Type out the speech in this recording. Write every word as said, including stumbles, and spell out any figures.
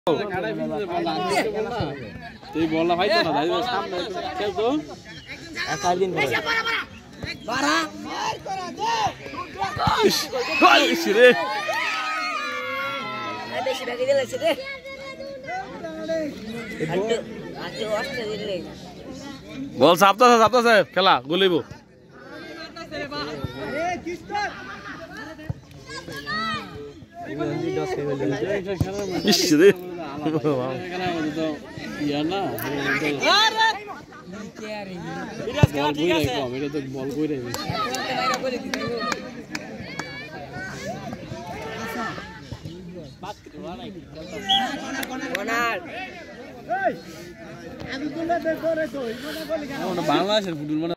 তুই বললা ভাই তো না ভাই সামনে খেল তো এক দিন পরে বাড়া মার করা দে কই রে আ বেশি ভাগে দিলাছে রে আজকে আজকে অস্ট্রে দিলে বল সাপতা সাপতা সাহেব খেলা গোলিবো আরে কিস্তার ইস রে এখানে আমাদের তো ইয়া না আরে বিরাজ খেলা ঠিক আছে এটা তো বল কইরে বাইরে করে দিতে বাত করবা না কোনার এই আমি কোনটা করে কই কোনটা বলি কেন বাংলাদেশের ফুটবল